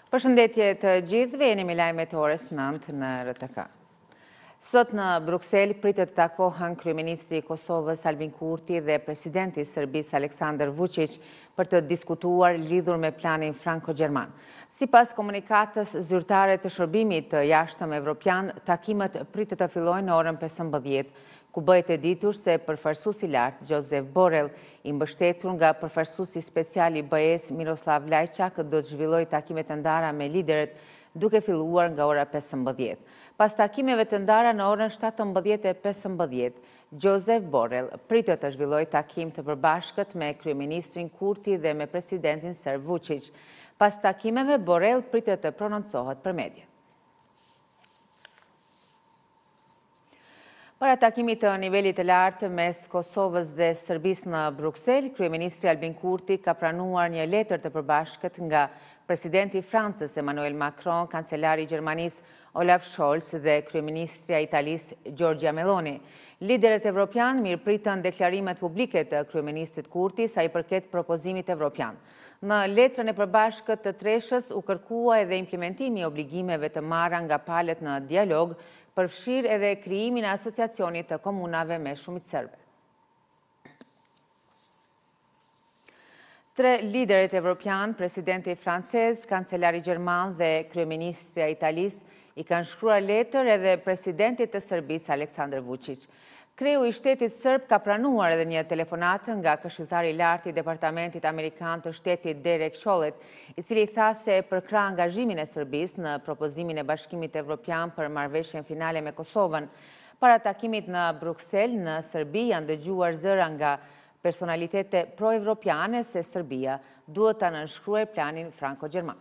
Përshëndetje të gjithëve, jeni me lajmet e orës 9 në RTK. Sot në Bruksel pritet të takohen Kryeministri i Kosovës Albin Kurti dhe Presidenti i Serbisë Aleksandar Vučić për të diskutuar lidhur me planin franko-gjerman. Sipas komunikatës zyrtare të shërbimit të jashtëm evropian, takimet pritet të fillojnë në orën 15, ku bëhet e ditur se përfaqësuesi i lartë Josep Borrell, i mbështetur nga përfaqësuesi special i BE-s Miroslav Lajčak, do të zhvillojë takime të ndara me liderët duke filluar nga ora 15. Pas takimeve të ndara në orën 17:15, Josep Borrell pritet të zhvillojë takim të përbashkët me kryeministrin Kurti dhe me presidentin serb Vučić. Pas takimeve, Borrell pritet të prononcohet për media. Para takimit të nivelit të lartë mes Kosovës dhe Serbisë në Bruksel, kryeministri Albin Kurti ka pranuar një letër të përbashkët nga presidenti i Francës Emmanuel Macron, kancelari i Gjermanisë Olaf Scholz dhe kryeministrja e Italisë Giorgia Meloni. Liderët evropian mirëpritën deklarimet publike të kryeministrit Kurti sa i përket propozimit evropian. Në letrën e përbashkët të treshës u kërkua edhe implementimi i obligimeve të marra nga palët në dialog, përfshirë edhe krijimin e asociacionit të komunave me shumicë serbe. Tre liderët evropian, presidenti francez, kancelari gjerman dhe kryeministrja e Italisë i kanë shkruar letër edhe presidentit të Serbisë Aleksandar Vučić. Kreu i shtetit serb ka pranuar edhe një telefonatë nga këshilltari i lartë i Departamentit Amerikan të Shtetit Derek Chollet, i cili tha se përkrah angazhimin e Serbisë në propozimin e Bashkimit Evropian për marrëveshjen finale me Kosovën. Para takimit në Bruksel, në Serbi janë dëgjuar zëra nga personalitete pro-evropiane se Serbia duhet ta nënshkruajë planin franko-gjerman.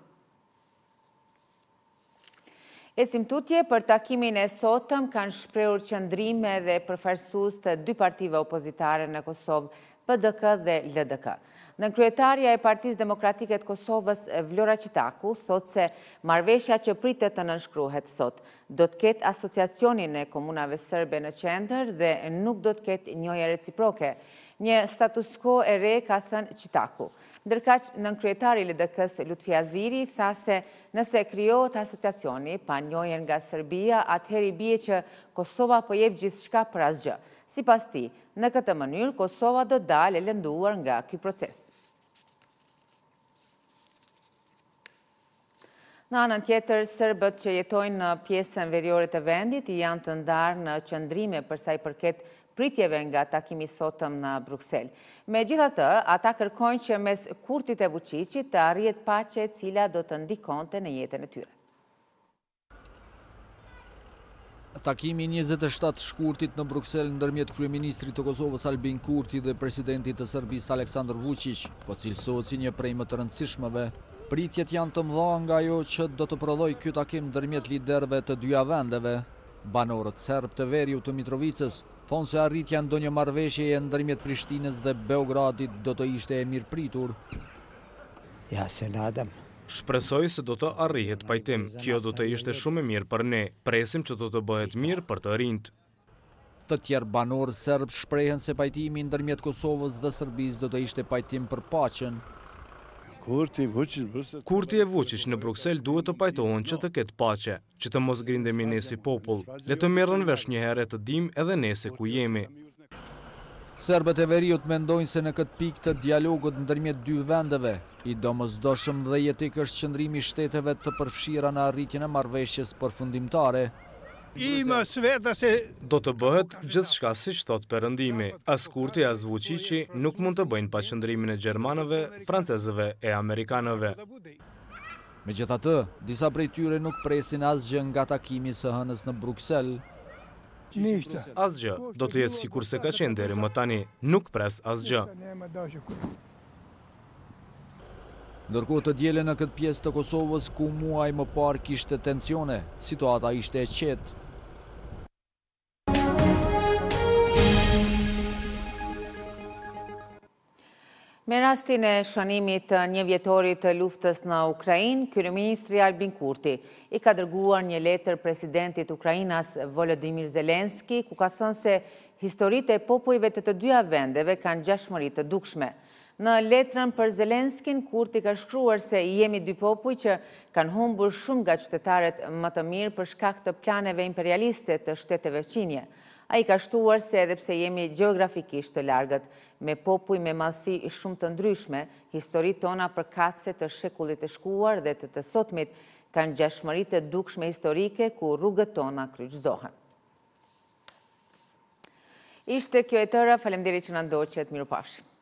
Ecim tutje, për takimin e sotëm kanë shprehur qëndrime dhe përfaqësues të dy partive opozitare në Kosovë, PDK dhe LDK. Nënkryetaria e Partisë Demokratike të Kosovës, Vlora Qitaku, thotë se marrëveshja që pritet të nënshkruhet sot do të ketë asociacionin e komunave serbe në qendër dhe nuk do të ketë njëjë reciproke. Një status quo e re, ka thënë Qitaku. Ndërkaq, nënkryetari i LDK-s Lutfi Aziri tha se nëse krijohet asociacioni pa njojën nga Serbia, atëherë i bie që Kosova po jep gjithçka për asgjë. Sipas tij, në këtë mënyrë Kosova do dalë e lënduar nga ky proces. Në anën tjetër, serbët që jetojnë në pjesën veriore të vendit janë të ndarë në qëndrime për sa i përket pritjeve nga takimi sotëm në Bruksel. Megjithatë, ata kërkojnë që mes Kurtit e Vučićit të arrihet paqe e cila do të ndikonte në jetën e tyre. Takimi 27 shkurtit në Bruksel ndërmjet kryeministrit të Kosovës Albin Kurti dhe presidentit të Serbisë Aleksandar Vučić po cilësohet si një prej më të rëndësishmeve. Pritjet janë të mëdha nga ajo që do të prodhojë ky takim ndërmjet liderëve të dyja vendeve. Banorët serb të veriut të Mitrovicës thonë se arritja ndonjë marrëveshjeje ndërmjet Prishtinës dhe Beogradit do të ishte e mirëpritur. Ja se nadam. Shpresoj se do të arrihet pajtim. Kjo do të ishte shumë e mirë për ne. Presim që do të bëhet mirë për të rinjt. Të tjerë banorë serb shprehen se pajtimi ndërmjet Kosovës dhe Serbisë do të ishte pajtim për paqen. Kurti e Vučić në Bruksel duhet të pajtohen që të ketë paqe, që të mos grindemi ne si popull. Le të merren vesh një herë të dim edhe ne se ku jemi. Serbët e veriut mendojnë se në këtë pikë të dialogut ndërmjet dy vendeve, i domosdoshëm dhe jetik është qëndrimi i shteteve të përfshira në arritjen e marrëveshjes përfundimtare. Do të bëhet gjithçka siç thot Perëndimi. As Kurti as Vučići nuk mund të bëjnë pa qëndrimin e gjermanëve, francezëve e amerikanëve. Megjithatë, disa prej tyre nuk presin asgjë nga takimi së hënës në Bruksel. Asgjë, do të jetë sikur se ka qenë deri më tani, nuk pres asgjë. Ndërkohë të dielën në këtë pjesë të Kosovës ku muaj më parë kishte tensione, situata ishte e qetë. Me rastin e shënimit të një vjetorit të luftës në Ukrainë, kryeministri Albin Kurti i ka dërguar një letër presidentit Ukrainas Volodymyr Zelensky, ku ka thënë se historitë e popujve të dyja vendeve kanë ngjashmëri të dukshme. Në letrën për Zelenskin, Kurti ka shkruar se jemi dy popull që kanë humbur shumë nga qytetarët më të mirë për shkak të planeve imperialiste të shteteve fqinje. Ai ka shtuar se edhe pse jemi gjeografikisht të largët, me popull me mallësi shumë të ndryshme, historitë tona përkatëse të shekullit të shkuar dhe të sotmit kanë ngjashmëri të dukshme historike ku rrugët tona kryqëzohen. Ishte kjo e tëra, faleminderit që na ndoqët, mirupafshim.